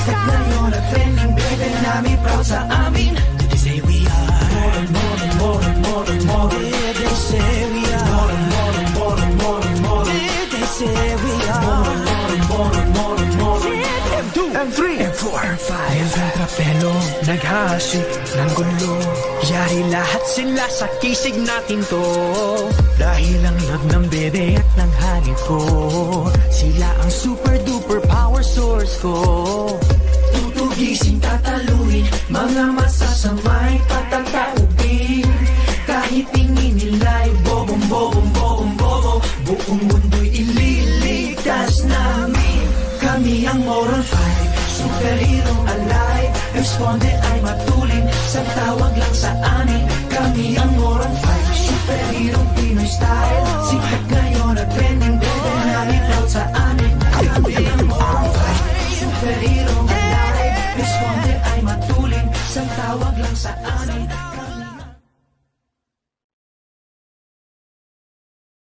Sikat ngayon at trending, baby, namin proud sa amin. They say we are more. They say we are more. They say we are more. M2, M3, M4, M5 Yung trapelo, naghahasik ng gulo. Yari lahat sila sa kisig natin to. Dahil ang love ng bebe at ng hangin ko, sila ang super duper power source ko. Tutugising, tataluin, mga masasamay patataubin. Kahit tingin nila'y bobong. Buong mundo'y ililigtas namin. Kami ang Moron 5, superhero alive. Responde ay matulin, sa tawag lang sa amin. Kami ang Moron 5, superhero Pinoy style. Sikat ngayon at trending, bebe namin proud sa amin. Kami ang Moron 5, superhero alive. Responde ay matulin, sa tawag lang sa amin.